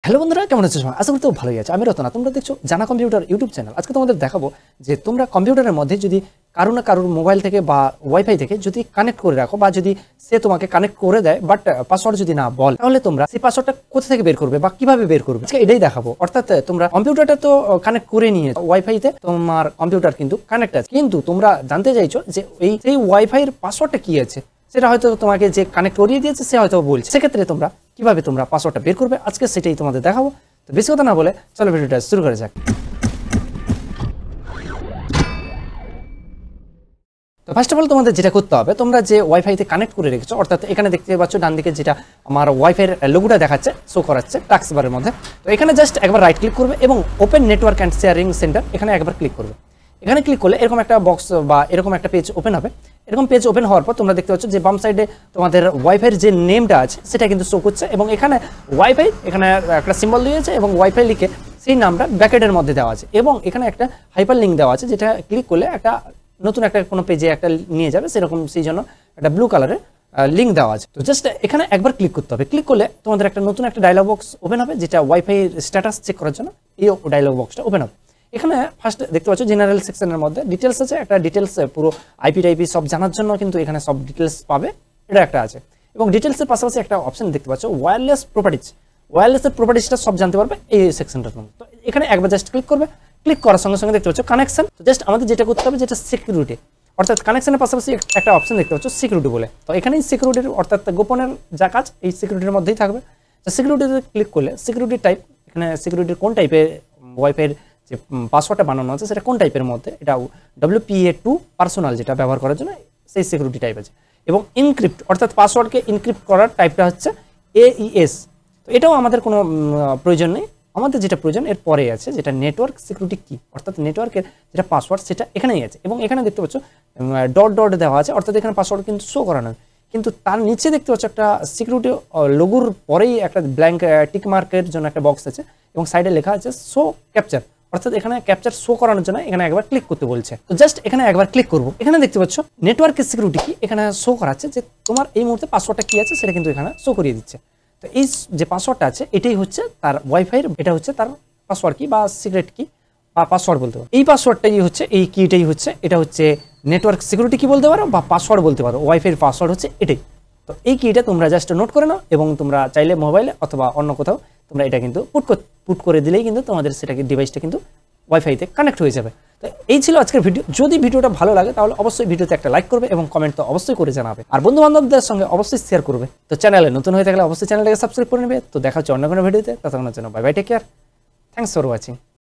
Hello বন্ধুরা, কেমন আছো? আশা করি তো ভালোই আছে। আমি রতনা, তোমরা দেখছো জানা কম্পিউটার ইউটিউব চ্যানেল। আজকে তোমাদের দেখাবো যে তোমরা কম্পিউটারের মধ্যে যদি কারো না কারোর মোবাইল থেকে বা ওয়াইফাই থেকে যদি কানেক্ট করে রাখো বা যদি সে তোমাকে কানেক্ট করে দেয় বাট পাসওয়ার্ড যদি না বল, তাহলে তোমরা সেই পাসওয়ার্ডটা কোথা থেকে বের করবে বা কিভাবে বের করবে আজকে এটাই দেখাবো। অর্থাৎ তোমরা কম্পিউটারটা তো কানেক্ট করে নিয়ে ওয়াইফাইতে তোমার কম্পিউটার কিন্তু কানেক্ট আছে, কিন্তু তোমরা জানতে চাইছো যে এই ওয়াইফাই এর পাসওয়ার্ডটা কি আছে, সেটা হয়তো তোমাকে যে কানেক্ট করিয়ে দিয়েছে সে হয়তো বলছে। সেক্ষেত্রে তোমরা কিভাবে তোমরা পাসওয়ার্ডটা বের করবে আজকে সেটাই তোমাদের দেখাবো। তো বেশি কথা না বলে চলো ভিডিওটা শুরু করা যাক। তো ফার্স্ট অফ অল তোমাদের যেটা করতে হবে, তোমরা যে ওয়াইফাইতে কানেক্ট করে রেখেছো, অর্থাৎ এখানে দেখতে পাচ্ছ ডান দিকে যেটা আমার ওয়াইফাইয়ের লোগোটা দেখাচ্ছে, শো করাচ্ছে টাস্ক বারের মধ্যে। তো এখানে জাস্ট একবার রাইট ক্লিক করবে এবং open network and sharing center এখানে একবার ক্লিক করবে। এখানে ক্লিক করলে এরকম একটা বক্স বা এরকম একটা পেজ ওপেন হবে। এরকম পেজ ওপেন হওয়ার পর তোমরা দেখতে পাচ্ছ যে বাম সাইডে তোমাদের ওয়াইফাইয়ের যে নেমটা আছে সেটা কিন্তু শো করছে এবং এখানে ওয়াইফাই এখানে একটা সিম্বল দিয়েছে এবং ওয়াইফাই লিখে সেই নামটা ব্র্যাকেটের মধ্যে দেওয়া আছে এবং এখানে একটা হাইপার লিঙ্ক দেওয়া আছে, যেটা ক্লিক করলে একটা নতুন একটা কোনো পেজে একটা নিয়ে যাবে, সেরকম সেই জন্য একটা ব্লু কালারের লিঙ্ক দেওয়া আছে। তো জাস্ট এখানে একবার ক্লিক করতে হবে। ক্লিক করলে তোমাদের একটা নতুন একটা ডায়লগ বক্স ওপেন হবে, যেটা ওয়াইফাই স্ট্যাটাস চেক করার জন্য এই ডায়লগ বক্সটা ওপেন হবে। এখানে ফার্স্ট দেখতে পাচ্ছ জেনারেল সেকশনের মধ্যে ডিটেলস আছে, একটা ডিটেলস পুরো আইপি টাইপি সব জানার জন্য কিন্তু এখানে সব ডিটেলস পাবে, এটা একটা আছে। এবং ডিটেলসের পাশাপাশি একটা অপশন দেখতে পাচ্ছ ওয়্যারলেস প্রপার্টিজ, ওয়্যারলেসের প্রপার্টিজটা সব জানতে পারবে এই সেকশনটার মধ্যে। তো এখানে একবার জাস্ট ক্লিক করবে। ক্লিক করার সঙ্গে সঙ্গে দেখতে পাচ্ছ কানেকশন। তো জাস্ট আমাদের যেটা করতে হবে যেটা সিকিউরিটি, অর্থাৎ কানেকশনের পাশাপাশি একটা অপশন দেখতে পাচ্ছ সিকিউরিটি বলে। তো এখানেই সিকিউরিটির অর্থাৎ গোপনের যা কাজ এই সিকিউরিটির মধ্যেই থাকবে। তো সিকিউরিটিতে ক্লিক করলে সিকিউরিটি টাইপ, এখানে সিকিউরিটির কোন টাইপের ওয়াইফাইয়ের যে পাসওয়ার্ডটা বানানো আছে সেটা কোন টাইপের মধ্যে, এটা WPA2 পার্সোনাল যেটা ব্যবহার করার জন্য সেই সিকিউরিটি টাইপ আছে। এবং ইনক্রিপ্ট অর্থাৎ পাসওয়ার্ডকে ইনক্রিপ্ট করার টাইপটা হচ্ছে AES। তো এটাও আমাদের কোনো প্রয়োজন নেই, আমাদের যেটা প্রয়োজন এর পরে আছে, যেটা নেটওয়ার্ক সিকিউরিটি কি, অর্থাৎ নেটওয়ার্কের যেটা পাসওয়ার্ড সেটা এখানেই আছে। এবং এখানে দেখতে পাচ্ছ ডট ডট দেওয়া আছে, অর্থাৎ এখানে পাসওয়ার্ড কিন্তু শো করানো, কিন্তু তার নিচে দেখতে পাচ্ছ একটা সিকিউরিটি লোগোর পরেই একটা ব্ল্যাঙ্ক টিক মার্কের জন্য একটা বক্স আছে এবং সাইডে লেখা আছে শো ক্যাপচার, অর্থাৎ এখানে ক্যাপচার শো করানোর জন্য এখানে একবার ক্লিক করতে বলছে। তো জাস্ট এখানে একবার ক্লিক করব। এখানে দেখতে পাচ্ছ নেটওয়ার্কের সিকিউরিটি কি এখানে শো করাচ্ছে, যে তোমার এই মুহূর্তে পাসওয়ার্ডটা কি আছে সেটা কিন্তু এখানে শো করিয়ে দিচ্ছে। তো এই যে পাসওয়ার্ডটা আছে এটাই হচ্ছে তার ওয়াইফাইয়ের, এটা হচ্ছে তার পাসওয়ার্ড কি বা সিক্রেট কি বা পাসওয়ার্ড বলতে পারো। এই পাসওয়ার্ডটাই হচ্ছে, এই কিটাই হচ্ছে, এটা হচ্ছে নেটওয়ার্ক সিকিউরিটি কি বলতে পারো বা পাসওয়ার্ড বলতে পারো। ওয়াইফাইয়ের পাসওয়ার্ড হচ্ছে এটাই। তো এই কিটা তোমরা জাস্ট নোট করে নাও এবং তোমরা চাইলে মোবাইলে অথবা অন্য কোথাও তোমরা এটা কিন্তু পুট করে দিলেই কিন্তু তোমাদের সেটাকে ডিভাইসটা কিন্তু ওয়াইফাইতে কানেক্ট হয়ে যাবে। তো এই ছিল আজকের ভিডিও। যদি ভিডিওটা ভালো লাগে তাহলে অবশ্যই ভিডিওতে একটা লাইক করবে এবং কমেন্ট তো অবশ্যই করে জানাবে, আর বন্ধু বান্ধবদের সঙ্গে অবশ্যই শেয়ার করবে। তো চ্যানেলে নতুন হয়ে থাকলে অবশ্যই চ্যানেলটাকে সাবস্ক্রাইব করে নেবে। তো দেখা হচ্ছে অন্য কোনো ভিডিওতে, ততক্ষণের জন্য bye bye, take care, thanks for watching.